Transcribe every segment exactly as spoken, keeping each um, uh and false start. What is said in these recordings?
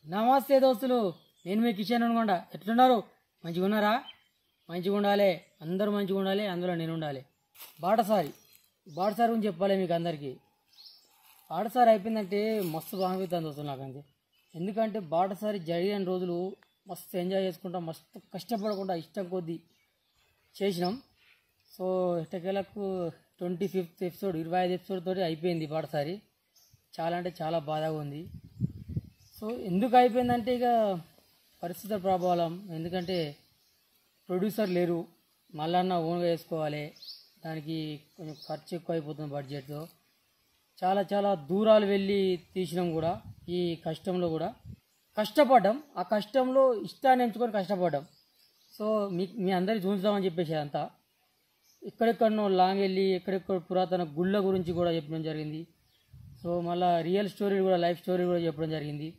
నమస్తే దోస్తులు, నేను మీ కిషన్ అనుకోండా. ఎట్లున్నారు? మంచిగా ఉన్నారా? మంచిగా ఉండాలి, అందరూ మంచిగా ఉండాలి, అందులో నేను ఉండాలి. బాటసారి బాటసారి గురించి చెప్పాలి మీకు అందరికీ. బాటసారి అయిపోయిందంటే మస్తు బాగుంటుంది దోస్తులు నాకంతే. ఎందుకంటే బాటసారి జరిగిన రోజులు మస్తు ఎంజాయ్ చేసుకుంటాం, మస్తు కష్టపడకుండా ఇష్టం కొద్దీ చేసినాం. సో ఎట్టకేలకు ట్వంటీ ఫిఫ్త్ ఎపిసోడ్ ఇరవై ఐదు ఎపిసోడ్ తోటి అయిపోయింది బాటసారి. చాలా అంటే చాలా బాధగా ఉంది. సో ఎందుకు అయిపోయిందంటే ఇక పరిస్థితుల ప్రభావం. ఎందుకంటే ప్రొడ్యూసర్ లేరు, మళ్ళా ఓన్గా వేసుకోవాలి, దానికి కొంచెం ఖర్చు ఎక్కువ అయిపోతుంది బడ్జెట్తో. చాలా చాలా దూరాలు వెళ్ళి తీసినాం కూడా. ఈ కష్టంలో కూడా కష్టపడ్డాం, ఆ కష్టంలో ఇష్టాన్ని ఎంచుకొని కష్టపడ్డాం. సో మీ మీ అందరికి చూద్దామని చెప్పేసి అంతా ఎక్కడెక్కడనో లాంగ్ వెళ్ళి ఎక్కడెక్కడ పురాతన గుళ్ళ గురించి కూడా చెప్పడం జరిగింది. సో మళ్ళీ రియల్ స్టోరీ కూడా, లైఫ్ స్టోరీ కూడా చెప్పడం జరిగింది.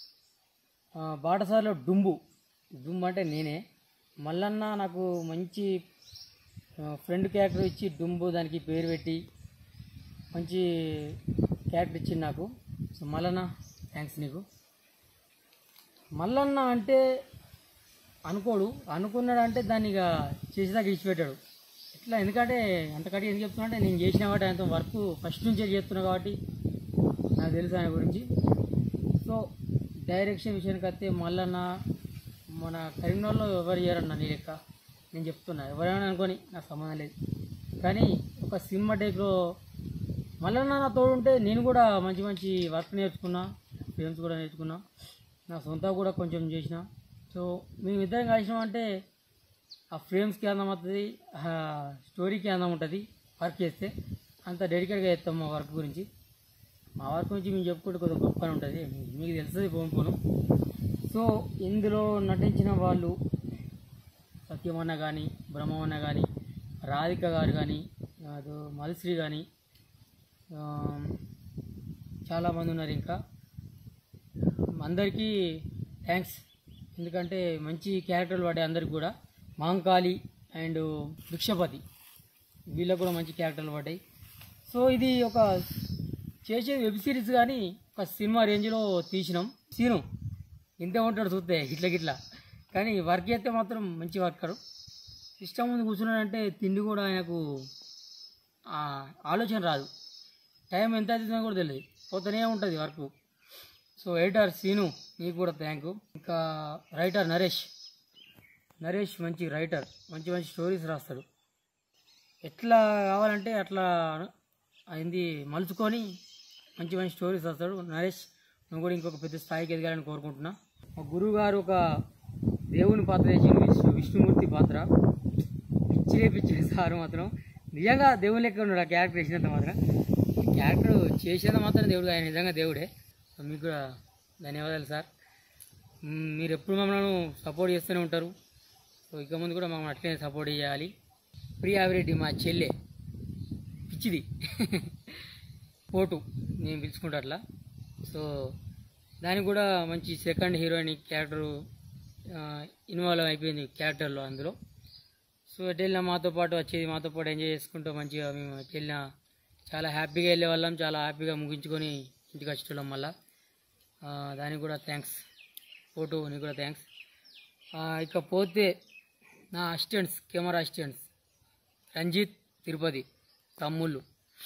బాటసారిలో డుంబు డుంబు అంటే నేనే. మల్లన్న నాకు మంచి ఫ్రెండ్ క్యారెక్టర్ ఇచ్చి డుంబు దానికి పేరు పెట్టి మంచి క్యారెక్టర్ ఇచ్చింది నాకు. సో మల్లన్న థ్యాంక్స్ నీకు. మల్లన్న అంటే అనుకోడు, అనుకున్నాడు అంటే దాన్ని ఇక చేసేదాకా ఇచ్చిపెట్టాడు. ఎట్లా? ఎందుకంటే అంతకటి ఎందుకు చెప్తున్నా అంటే నేను చేసిన కాబట్టి ఆయనతో వర్క్ ఫస్ట్ నుంచే చేస్తున్నా కాబట్టి నాకు తెలుసు ఆయన గురించి. సో డైరెక్షన్ విషయానికి వస్తే మల్లన్న మన కరీంనగర్లో ఎవరు చేయరన్న నీ లెక్క. నేను చెప్తున్నా, ఎవరైనా అనుకొని నాకు సంబంధం లేదు. కానీ ఒక సినిమా టైప్లో మల్లన్న నా తోడుంటే నేను కూడా మంచి మంచి వర్క్ నేర్చుకున్నా, ఫిల్మ్స్ కూడా నేర్చుకున్నా, నా సొంత కూడా కొంచెం చేసిన. సో మేమిద్దరం కలిసినామంటే ఆ ఫ్రేమ్స్కి అందం అవుతుంది, స్టోరీకి అందం ఉంటుంది. వర్క్ చేస్తే అంత డెడికేట్గా చేస్తాం మా వర్క్ గురించి. మా వర్క్ గురించి మేము చెప్పుకుంటే కొంచెం గొప్పగా ఉంటుంది, మీకు తెలుస్తుంది పోను పోను. సో ఇందులో నటించిన వాళ్ళు సత్యమన్న కానీ, బ్రహ్మన్న కానీ, రాధిక గారు కానీ, అది మల్శ్రీ కానీ, చాలామంది ఉన్నారు. ఇంకా అందరికీ థ్యాంక్స్. ఎందుకంటే మంచి క్యారెక్టర్లు పడ్డాయి అందరికి కూడా. మాంకాళి అండ్ భిక్షపతి వీళ్ళకు కూడా మంచి క్యారెక్టర్లు పడ్డాయి. సో ఇది ఒక చేసేది వెబ్ సిరీస్ కానీ ఒక సినిమా రేంజ్లో తీసినాం. సీను ఇంతే ఉంటాడు చూస్తే ఇట్లా గిట్లా, కానీ వర్క్ చేస్తే మాత్రం మంచి వర్కరు. సిస్టమ్ ముందు కూర్చున్నాడంటే తిండి కూడా ఆయనకు ఆలోచన రాదు, టైం ఎంత అవుతుందని కూడా తెలియదు, పోతూనే ఉంటుంది వర్క్. సో ఎడిటర్ సీను నీకు కూడా థ్యాంక్. ఇంకా రైటర్ నరేష్ నరేష్ మంచి రైటర్, మంచి మంచి స్టోరీస్ రాస్తాడు. ఎట్లా కావాలంటే అట్లా అయింది మలుచుకొని మంచి మంచి స్టోరీస్ రాస్తాడు నరేష్. నువ్వు కూడా ఇంకొక పెద్ద స్థాయికి ఎదగాలని కోరుకుంటున్నా. మా గురువు గారు ఒక దేవుని పాత్ర చేసిన విష్ణు విష్ణుమూర్తి పాత్ర పిచ్చిలే పిచ్చిలే సార్ మాత్రం నిజంగా దేవుని లెక్క ఉన్నాడు ఆ క్యారెక్టర్ వేసినంత మాత్రం. క్యారెక్టర్ చేసేంత మాత్రం దేవుడు, ఆయన నిజంగా దేవుడే. మీకు కూడా ధన్యవాదాలు సార్. మీరు ఎప్పుడు మమ్మల్ని సపోర్ట్ చేస్తూనే ఉంటారు. సో ఇక ముందు కూడా మమ్మల్ని అట్లనే సపోర్ట్ చేయాలి. ప్రియావిరెడ్డి మా చెల్లె పిచ్చిది పోటు నేను పిలుచుకుంటా అట్లా. సో దానికి కూడా మంచి సెకండ్ హీరోయిన్ క్యారెక్టరు ఇన్వాల్వ్ అయిపోయింది క్యారెక్టర్లో అందులో. సో ఎటు వెళ్ళినా మాతో పాటు వచ్చేది, మాతో పాటు ఎంజాయ్ చేసుకుంటూ మంచిగా మేము ఎటు వెళ్ళినా చాలా హ్యాపీగా వెళ్ళే వాళ్ళం, చాలా హ్యాపీగా ముగించుకొని ఇంటికి వచ్చేటోళ్ళం. మళ్ళా దానికి కూడా థ్యాంక్స్ ఫోటో, నీకు కూడా థ్యాంక్స్. ఇకపోతే నా assistants, camera assistants Ranjith, Tirupati తమ్ముళ్ళు.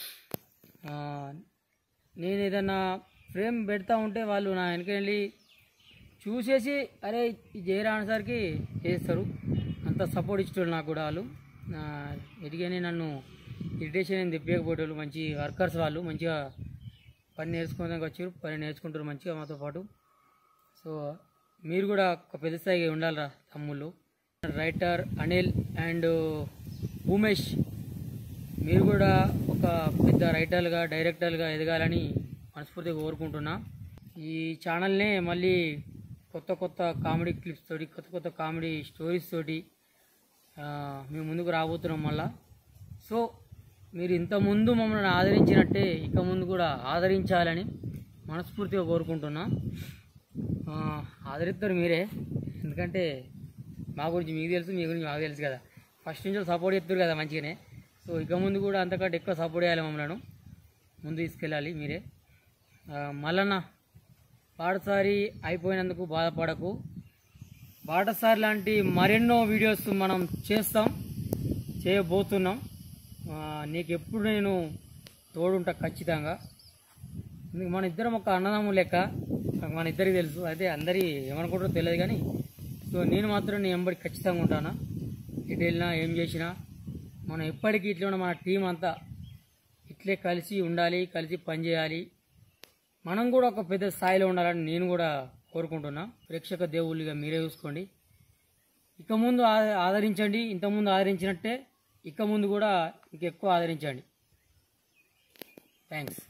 నేను ఏదన్నా ఫ్రేమ్ పెడతా ఉంటే వాళ్ళు నా వెనక వెళ్ళి చూసేసి అరే ఇది చేయరా అనేసరికి చేస్తారు. అంత సపోర్ట్ ఇచ్చేవాళ్ళు నాకు కూడా. వాళ్ళు ఎదిగానే నన్ను ఇరిటేషన్ ఏం తెప్పకపోయేవాళ్ళు. మంచి వర్కర్స్ వాళ్ళు, మంచిగా పని నేర్చుకోవడానికి వచ్చారు, పని నేర్చుకుంటారు మంచిగా మాతో పాటు. సో మీరు కూడా ఒక పెద్ద స్థాయిగా ఉండాలిరా తమ్ముళ్ళు. రైటర్ అనిల్ అండ్ ఉమేష్, మీరు కూడా ఒక పెద్ద రైటర్లుగా, డైరెక్టర్లుగా ఎదగాలని మనస్ఫూర్తిగా కోరుకుంటున్నా. ఈ ఛానల్నే మళ్ళీ కొత్త కొత్త కామెడీ క్లిప్స్ తోటి, కొత్త కొత్త కామెడీ స్టోరీస్ తోటి మేము ముందుకు రాబోతున్నాం మళ్ళా. సో మీరు ఇంతకుముందు మమ్మల్ని ఆదరించినట్టే ఇక ముందు కూడా ఆదరించాలని మనస్ఫూర్తిగా కోరుకుంటున్నా. ఆదరిస్తారు మీరే, ఎందుకంటే మా గురించి మీకు తెలుసు, మీ గురించి మాకు తెలుసు కదా. ఫస్ట్ నుంచి సపోర్ట్ చేస్తారు కదా మంచిగానే. సో ఇక ముందు కూడా అంతకంటే ఎక్కువ సపోర్ట్ చేయాలి, మమ్మల్ని ముందు తీసుకెళ్ళాలి మీరే. మల్లన్న బాటసారి అయిపోయినందుకు బాధపడకు. బాటసారి లాంటి మరెన్నో వీడియోస్ మనం చేస్తాం, చేయబోతున్నాం. నీకు ఎప్పుడు నేను తోడుంటా ఖచ్చితంగా. మన ఇద్దరం ఒక అన్నదమ్ము లెక్క, మన ఇద్దరికి తెలుసు. అయితే అందరి ఏమనుకుంటారో తెలియదు కానీ సో నేను మాత్రం నీ వెంబడి ఖచ్చితంగా ఉంటాను. ఇటు వెళ్ళినా ఏం చేసినా మనం ఎప్పటికీ ఇట్లా ఉన్న మన టీం అంతా ఇట్లే కలిసి ఉండాలి, కలిసి పనిచేయాలి. మనం కూడా ఒక పెద్ద స్థాయిలో ఉండాలని నేను కూడా కోరుకుంటున్నా. ప్రేక్షక దేవుళ్ళుగా మీరే చూసుకోండి. ఇక ముందు ఆదరించండి, ఇంతకుముందు ఆదరించినట్టే ఇక ముందు కూడా ఇంకెక్కువ ఆదరించండి. థ్యాంక్స్.